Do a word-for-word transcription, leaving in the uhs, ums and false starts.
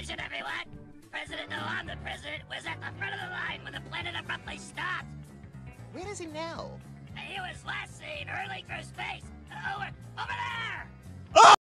Attention, everyone! President No, I'm the president, was at the front of the line when the planet abruptly stopped. Where is he now? He was last seen early